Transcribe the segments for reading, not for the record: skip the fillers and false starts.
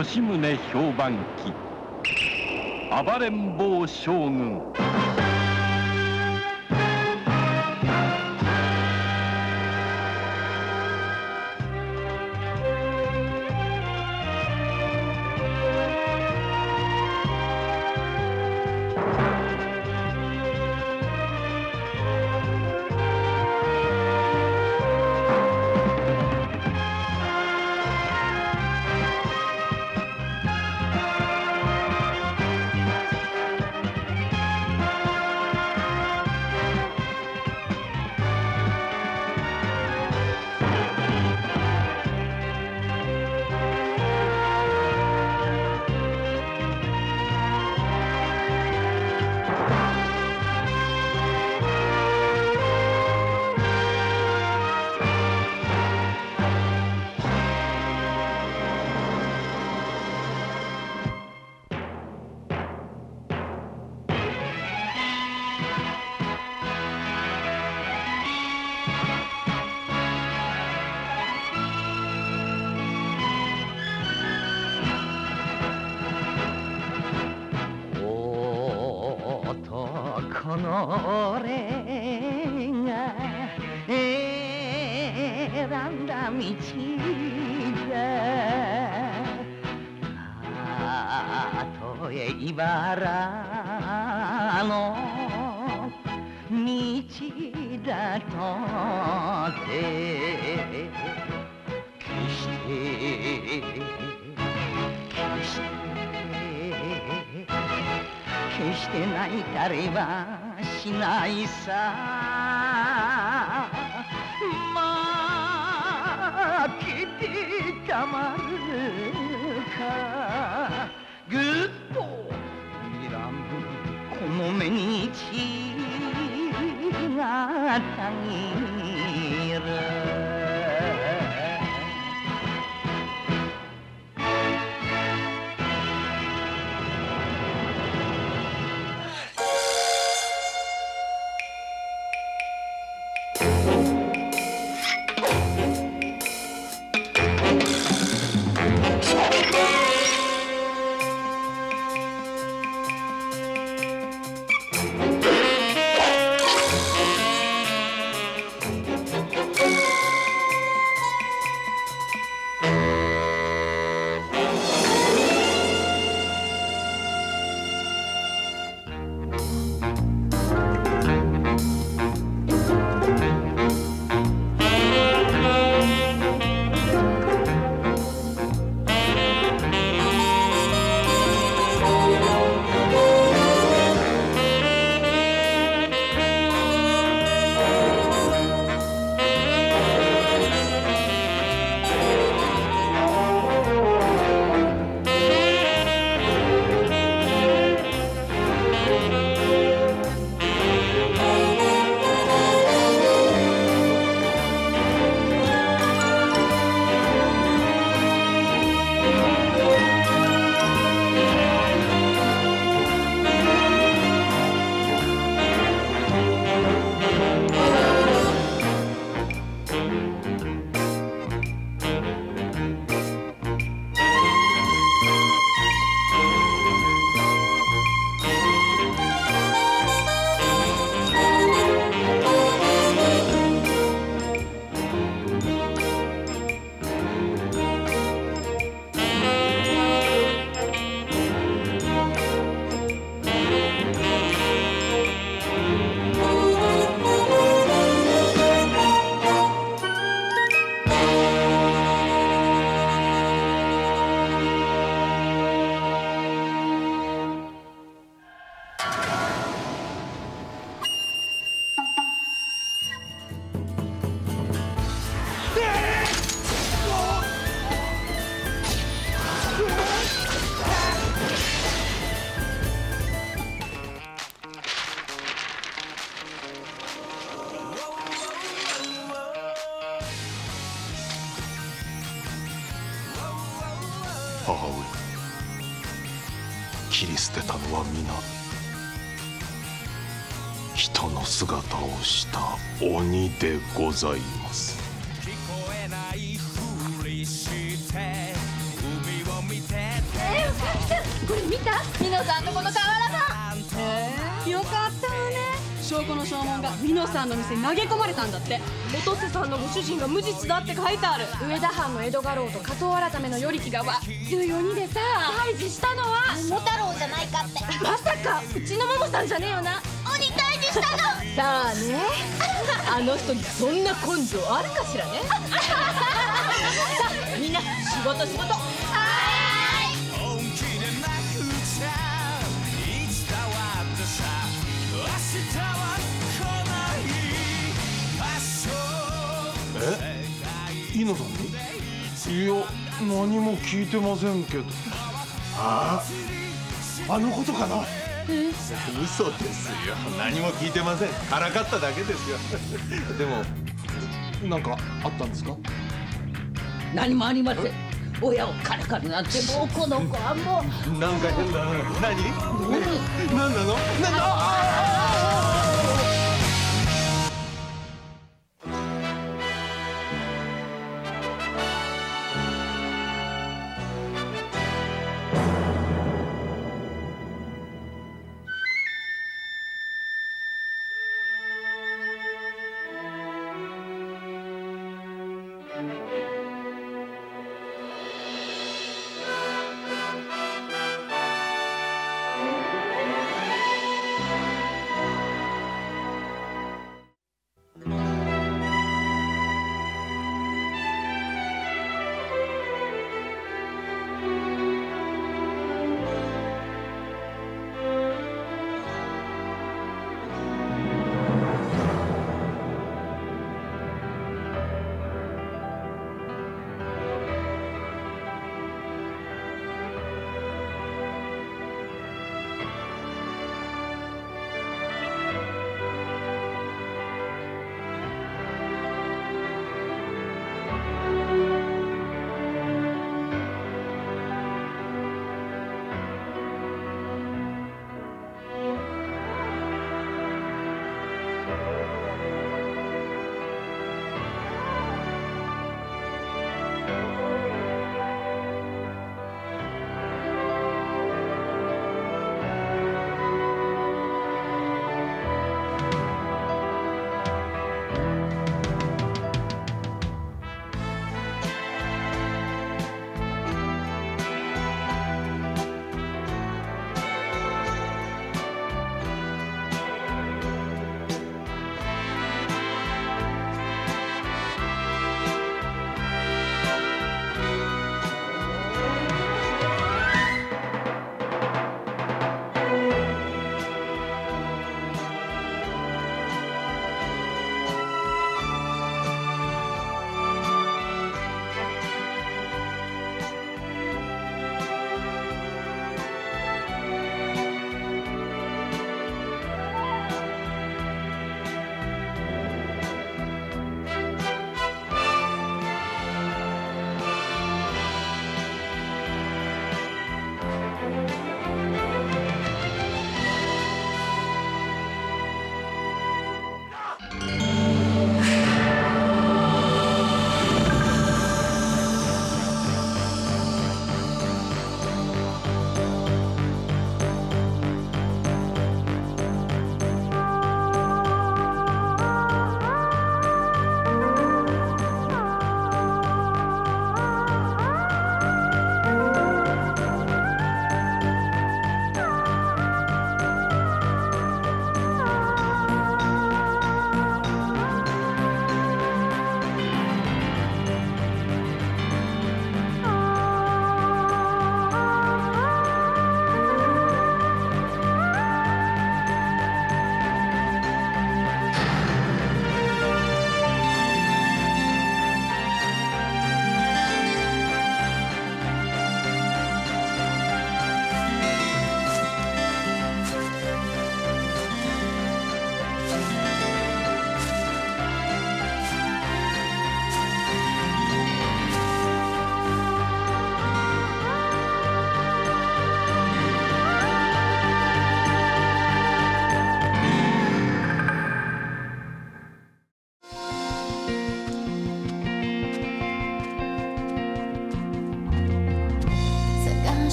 吉宗評判記暴れん坊将軍。 この俺が選んだ道じゃ、たとえ茨の道だとて決して泣いたりはしないさ。負けてたまるか。ぐっと睨むこの目に血がたぎる。 母上、切り捨てたのは皆人の姿をした鬼でございます。 聞こえないふりして海を見てこれ見た？ミノさんとこの瓦さん。へえ、よかったわね。証拠の証文がミノさんの店に投げ込まれたんだって。音瀬さんのご主人が無実だって書いてある。上田藩の江戸家老と加藤改めの与力がわ14人でさ退治したのは桃太郎じゃないかって。 まさかうちのももさんじゃねえよな。 鬼退治したの。 さあね、あの人にそんな根性あるかしらね。さあみんな仕事仕事。 イノさんに？いや、何も聞いてませんけど。あのことかな。嘘ですよ。何も聞いてません。からかっただけですよ。でもなんかあったんですか？ 何もありません。親をからかるなんてもうこの子はもう。 なんか変だな。何なの？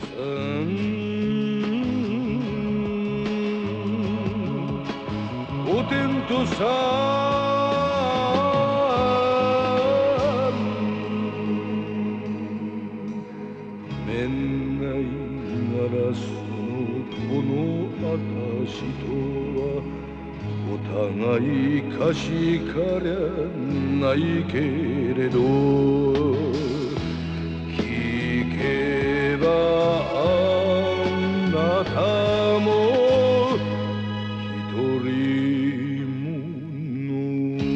おてんとさめんないならそのこのあたしとはお互い貸しかりゃないけれど聞けばあなたも一人者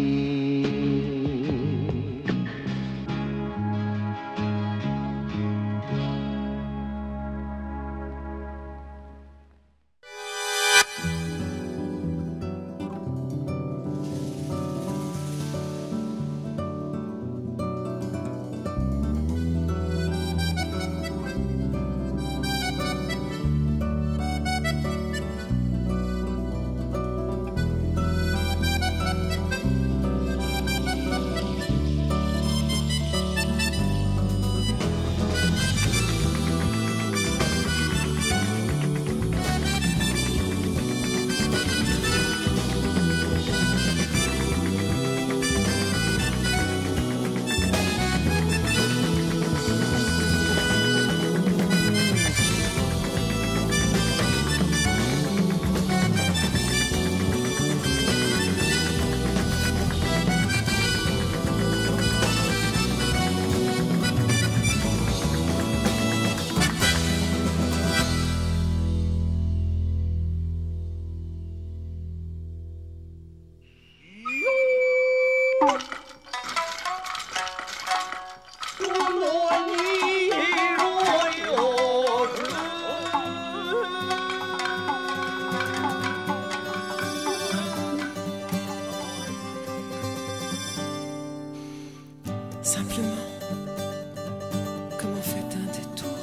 Simplement, comme on fait un détour.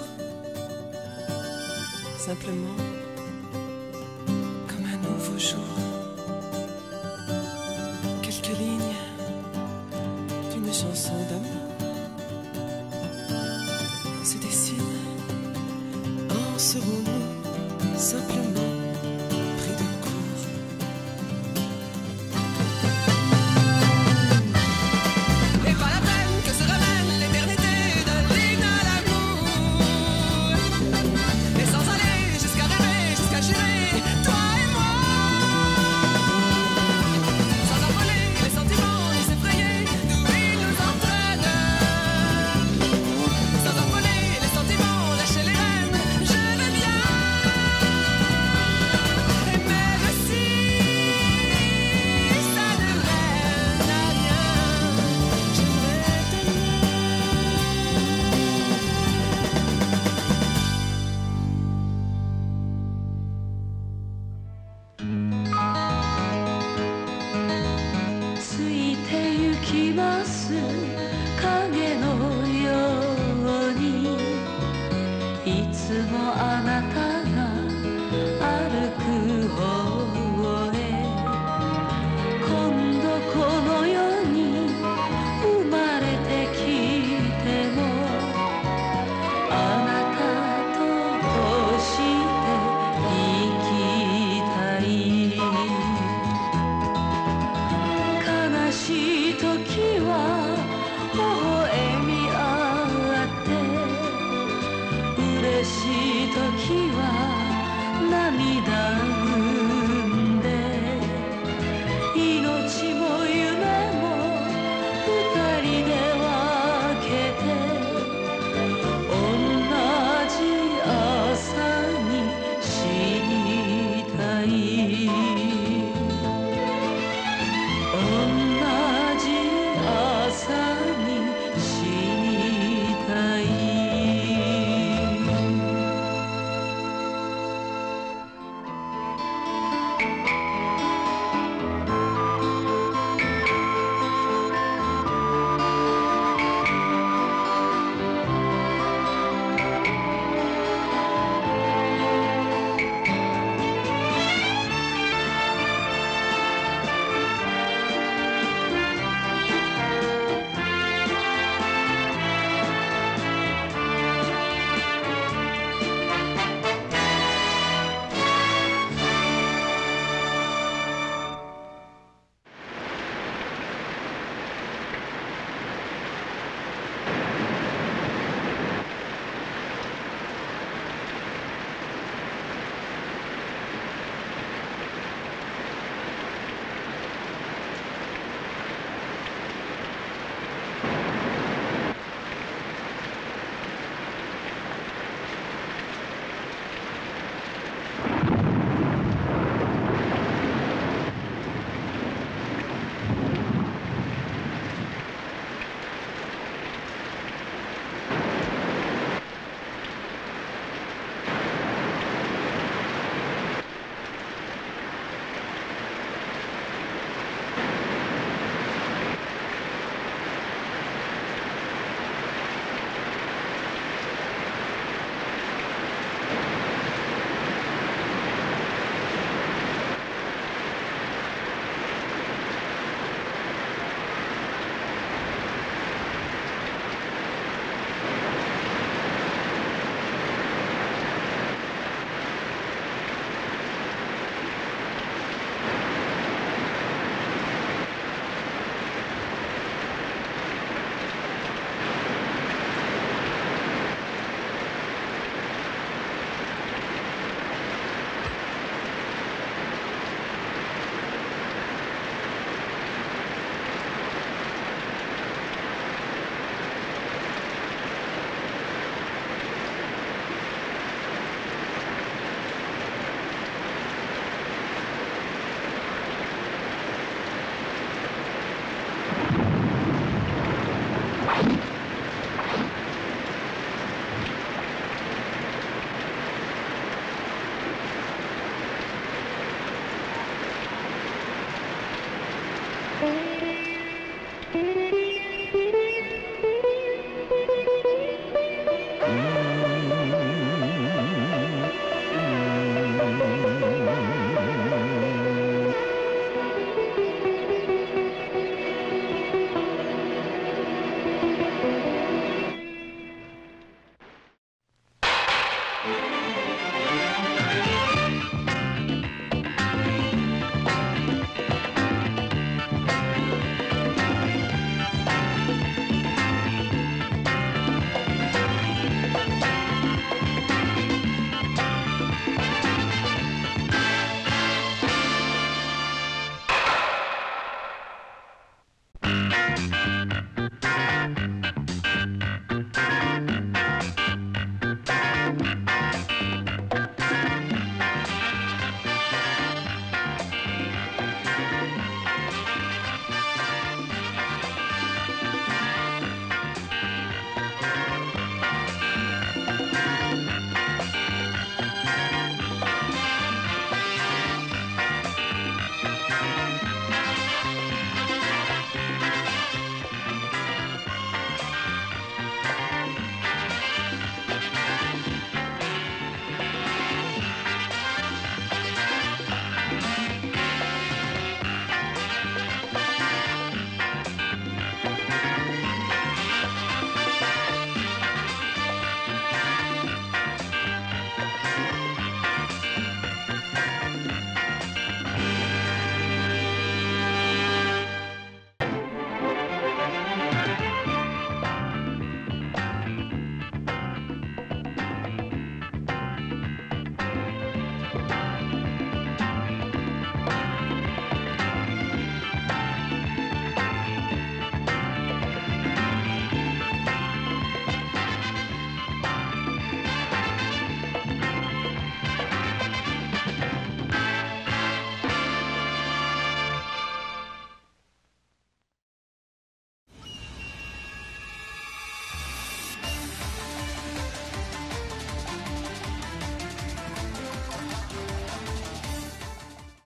Simplement, comme un nouveau jour. Quelques lignes d'une chanson d'amour se dessinent. En serons-nous simplement pris de court? Et pas la peine que se ramène l'éternité de l'hymne à l'amour. Et sans aller jusqu'à rêver, jusqu'à jurer, toi et moi. Sans affoler les sentiments, ni s'effrayer d'où ils nous entraînent. Sans affoler les sentiments, lâcher les rênes, je vais bien. Et même si ça ne mène à rien, j'aimerais t'aimer. ついてゆきます影のようにいつもあなたが歩く方へ今度この世に生まれてきてもあなたとこうして生きたい悲しい時は微笑み合って嬉しい時は 「